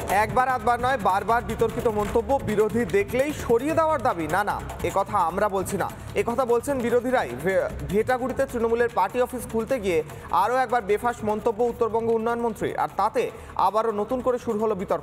একবার আধবার নয়, বারবার বিতর্কিত মন্তব্য বিরোধী দেখলেই সরিয়ে দেওয়ার দাবি। না, একথা আমরা বলছি না, একথা বলছেন বিরোধীরাই। ভেটাগুড়িতে তৃণমূলের পার্টি অফিস খুলতে গিয়ে আরও একবার বেফাঁস মন্তব্য উত্তরবঙ্গ উন্নয়ন মন্ত্রী, আর তাতে আবারও নতুন করে শুরু হলো বিতর্ক।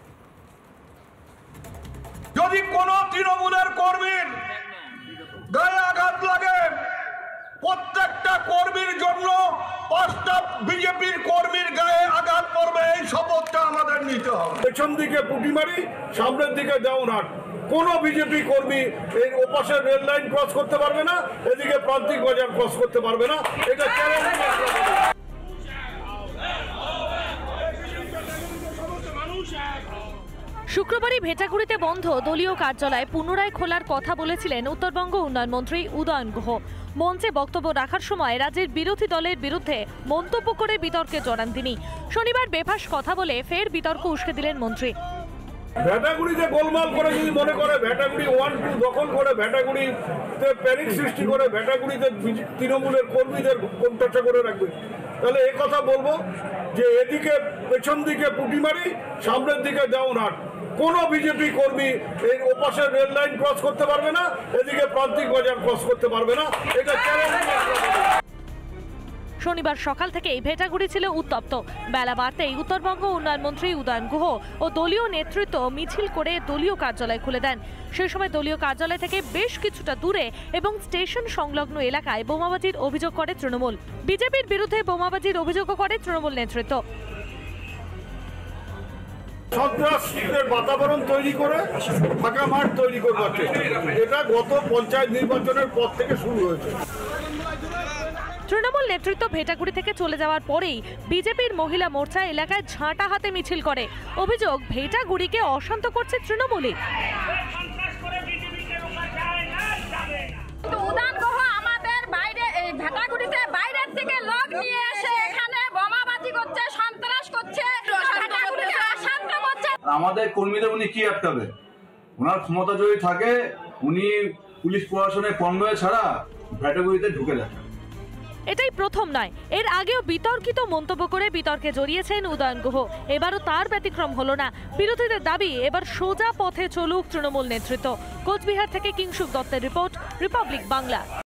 যদি কোন তৃণমূলের কর্মীর গায়ে আঘাত লাগে, প্রত্যেকটা কর্মীর জন্য 5টা বিজেপির কর্মীর গায়ে আঘাত পড়বে, এই শপথটা আমাদের নিতে হবে। পেছন দিকে পুটি মারি, সামনের দিকে দেওয়ানহাট। কোন বিজেপি কর্মী এই ওপাশের রেল লাইন ক্রস করতে পারবে না, এদিকে প্রান্তিক বাজার ক্রস করতে পারবে না। এটা শুক্রবারই ভেটাগুড়িতে বন্ধ দলীয় কার্যালয় পুনরায় খোলার কথা বলেছিলেন উত্তরবঙ্গ উন্নয়ন মন্ত্রী উদয়ন গুহ। মঞ্চে বক্তব্য রাখার সময় রাজ্যের বিরোধী দলের বিরুদ্ধে মন্তব্য করে বিতর্কে জড়ান তিনি। শনিবার বেফাঁস কথা বলে ফের বিতর্ক উস্কে দিলেন মন্ত্রী। ভেটাগুড়িতে গোলমাল করে যদি মনে করে ভেটাগুড়ি 1-2 দখল করে ভেটাগুড়িতে প্যানিক সৃষ্টি করে ভেটাগুড়িতে তৃণমূলের কর্মীদের কণ্ঠাসা করে রাখবে, তাহলে এই কথা বলবো যে এদিকে পেছন দিকে পুটি মারি, সামনের দিকে দেওয়ানহাট। কোন বিজেপি কর্মী এই ওপাশের রেল লাইন ক্রস করতে পারবে না, এদিকে প্রান্তিক বাজার ক্রস করতে পারবে না। এটা শনিবার সকাল থেকেই ভেটাগুড়ি ছিল উত্তপ্ত। বেলা বাড়তেই উত্তরবঙ্গ উন্নয়ন মন্ত্রী উদয়ন গুহ ও দলীয় নেতৃত্ব মিছিল করে দলীয় কার্যালয় খুলে দেন। সেই সময় দলীয় কার্যালয় থেকে বেশ কিছুটা দূরে এবং স্টেশন সংলগ্ন এলাকায় বোমাবাজির অভিযোগ করে তৃণমূল। বিজেপির বিরুদ্ধে বোমাবাজির অভিযোগও করে তৃণমূল নেতৃত্ব। সন্ত্রাসের বাতাবরণ তৈরি করে ফাঁকা মাঠ তৈরি করবার চেষ্টা, এটা গত পঞ্চায়েত নির্বাচনের পর থেকে শুরু হয়েছে। তৃণমূল নেতৃত্ব ভেটাগুড়ি থেকে চলে যাওয়ার পরেই বিজেপির মহিলা মোর্চা এলাকায় ঝাঁটা হাতে মিছিল করে। অভিযোগ, ভেটাগুড়িকে অশান্ত করছে তৃণমূলই। উদয়ন গুহ আমাদের বাইরে ভেটাগুড়িতে বাইরের থেকে লোক নিয়ে এসে এখানে বোমাবাজি করছে, সন্ত্রাস করছে, ভেটাগুড়িকে অশান্ত করছে। আমাদের কর্মীদের উনি কি আটকাবে? ওনার ক্ষমতা যদি থাকে উনি পুলিশ প্রশাসনের কনভয় ছাড়া ভেটাগুড়িতে ঢুকে যান। এটাই প্রথম নয়, এর আগেও বিতর্কিত মন্তব্য করে বিতর্কে জড়িয়েছেন উদয়ন গুহ। এবারও তার ব্যতিক্রম হলো না। বিরোধীদের দাবি এবার সোজা পথে চলুক তৃণমূল নেতৃত্ব। কোচবিহার থেকে কিংশুক দত্তের রিপোর্ট, রিপাবলিক বাংলা।